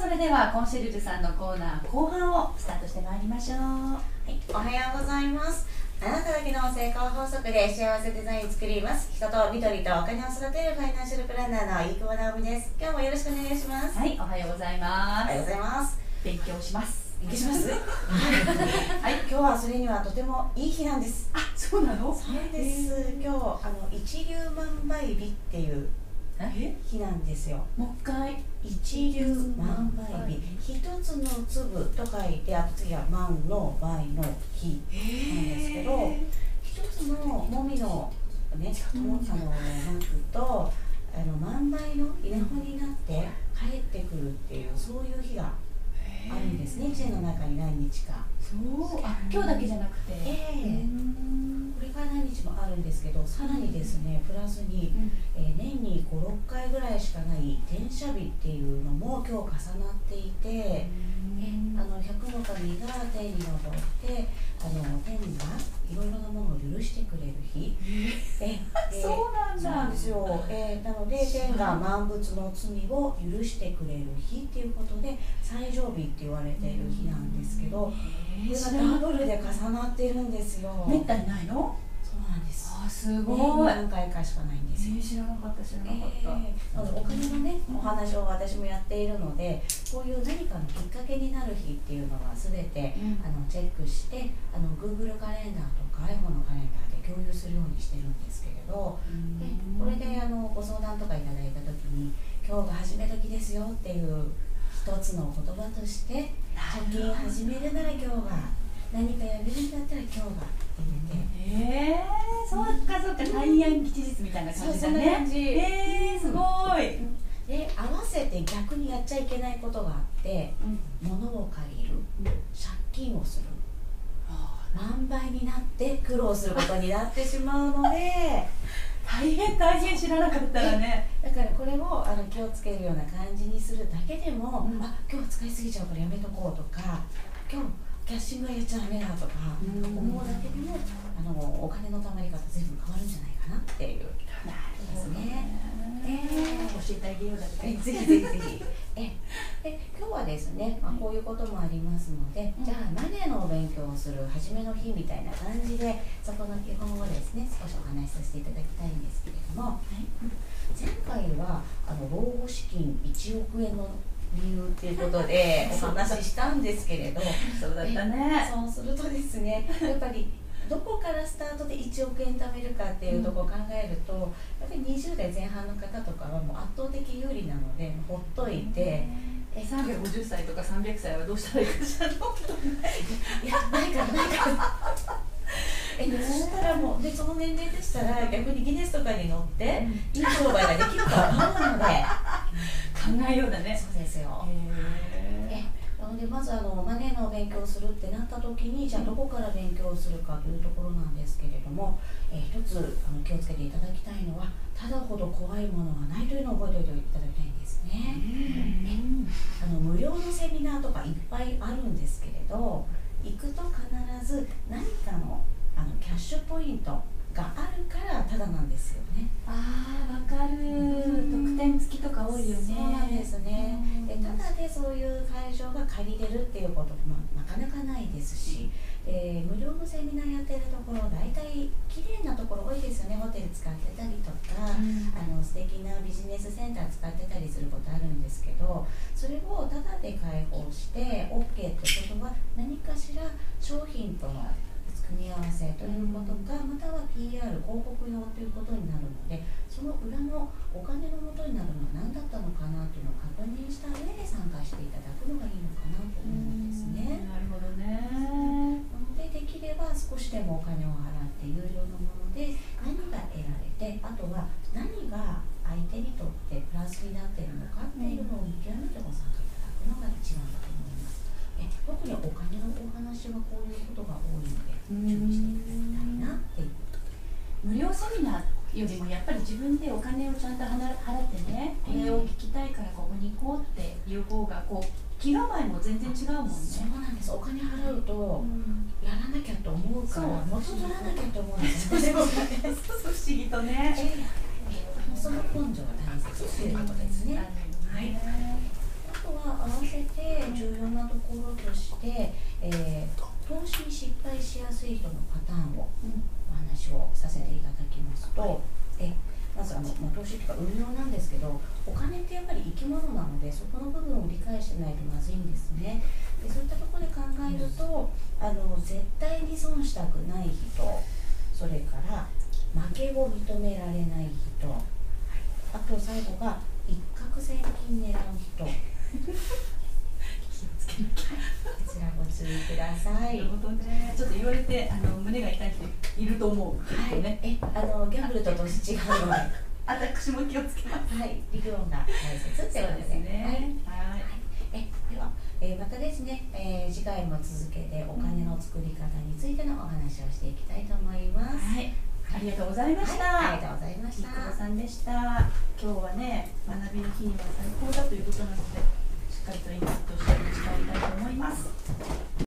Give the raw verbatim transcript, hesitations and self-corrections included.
それではコンシェルジュさんのコーナー後半をスタートしてまいりましょう。はい、おはようございます。あなただけの成功法則で幸せデザイン作ります。人と緑とお金を育てるファイナンシャルプランナーの飯窪直美です。今日もよろしくお願いします。 はい、おはようございます。 おはようございます。 勉強します。 勉強します。はい、今日はそれにはとてもいい日なんです。 あ、そうなの？ そうです。今日あの一粒万倍日っていう日なんですよ。 もう一回。 一粒万倍日、一つの粒と書いて、あと次は万の倍の日なんですけど、一つのもみのね、あのマークとあの万倍の稲穂になって帰ってくるっていう、そういう日があるんですね。一年の中に何日か。 そう、あ、今日だけじゃなくて、 えー、これから何日もあるんですけど、さらにですね、プラスに、うん、えー、年にご、ろっかいぐらいしかない天赦日っていうのも今日重なっていて、えあの百の神が天に昇ってあの天がいろいろなものを許してくれる日。 ええそうなんだ。 そうなんですよ。えー、なので天が万物の罪を許してくれる日っていうことで最上日って言われている日なんですけど、これがダブルで重なっているんですよ。 めったにないの？ そうなんです。 あ、すごい。 何回かしかないんですよ。 えー、知らなかった知らなかった。 えー、お金のね、お話を私もやっているので、こういう何かのきっかけになる日っていうのはすべて、うん、あのチェックして、あの Google カレンダーとか iPhone のカレンダーで共有するようにしてるんですけれど、でこれであのご相談とかいただいたときに、今日が始め時ですよっていう一つの言葉として、貯金始めるなら今日が、何かやめるんだったら今日が入れて、えー、そうかそうか、大安吉日みたいな感じだね。そう、そんな感じ。えー、すごい。 で、合わせて逆にやっちゃいけないことがあって、うん、物を借りる、うん、借金をする、万倍になって苦労することになってしまうので大変大変、知らなかったらね。 だからこれをあの気をつけるような感じにするだけでも、うん、あ、今日使いすぎちゃうからやめとこうとか、今日キャッシングはやっちゃダメだとか思うだけでも、あのお金の貯まり方全部変わるんじゃないかなっていうですね。 えー、教えてあげようだって。 ぜひぜひぜひ。えで今日はですね、まあ、こういうこともありますので、うん、じゃあマネーのお勉強をする初めの日みたいな感じで、そこの基本をですね少しお話しさせていただきたいんですけれども、はい、前回はあの老後資金いちおくえんの理由っていうことでお話ししたんですけれどそうだったね。 そうするとですね、やっぱりどこからスタートでいちおくえん貯めるかっていうところを考えると、うん、やっぱりにじゅうだいぜん半の方とかはもう圧倒的有利なのでほっといて、 えさんびゃくごじゅっさいとかさんびゃくさいはどうしたらいいかしらのいや、ないからないからえそしたらもうでその年齢でしたら逆にギネスとかに乗っていい商売ができると思うので考えようだね。 そうですよ。えなのでまずあのマネーのお勉強をするってなった時に、じゃあどこから勉強するかというところなんですけれども、えー、一つあの気をつけていただきたいのは、ただほど怖いものはないというのを覚えておいていただきたいんですね。あの無料のセミナーとかいっぱいあるんですけれど、行くと必ず何かのあのキャッシュポイントがあるからただなんですよね。 ああ、わかる。特典付きとか多いよね。 そうなんですね。でただでそういう会場が借りれるっていうこともなかなかないですし、えー、無料のセミナーやってるところ大体綺麗なところ多いですよね。ホテル使ってたりとか、うん、あの素敵なビジネスセンター使ってたりすることあるんですけど、それをタダで開放して オーケー ってことは何かしら商品との組み合わせということか、または ピーアール 広告用ということになるので、その裏のお金の元になるのは何だったのかなというのを確認した上で参加していただくのがいいのかなと思うんですね。 なるほどね。 なのでできれば少しでもお金を払って有料のもので何が得られて、あとは何が相手にとってプラスになっているのかっていうのを見極めてご参加いただくのが一番だと思います。え特にお金のお話はこういうことが多いので注意していただきたいなっていう。 無料セミナーよりもやっぱり自分でお金をちゃんと払ってね、これを聞きたいからここに行こうっていう方がこう気構えも全然違うもんね。 そうなんです。お金払うと、うん、やらなきゃと思うから元取らなきゃと思うんですよね。 不思議とね。 えー、その根性が大切ということですね。はい。あととは合わせて重要なところとして、えー、投資に失敗しやすい人のパターンをお話をさせていただきますと、えまずあの、まあ、投資というか運用なんですけど、お金ってやっぱり生き物なので、そこの部分を理解してないとまずいんですね。でそういったところで考えると、あの絶対に損したくない人、それから負けを認められない人、あと最後が一攫千金狙う人気をつけなきゃこちらご注意ください。 なるほどね。ちょっと言われてあの胸が痛い人いると思う。 はい、 ね、 えあのギャンブルと投資違うので私も気をつけます。 はい、理論が大切ってことですね。はい。はい、えでは、えー、またですね、えー、次回も続けてお金の作り方についてのお話をしていきたいと思います。 はい、ありがとうございました。 はい、ありがとうございました。 みこさんでした。今日はね、学びの日には最高だということなので、しっかりと今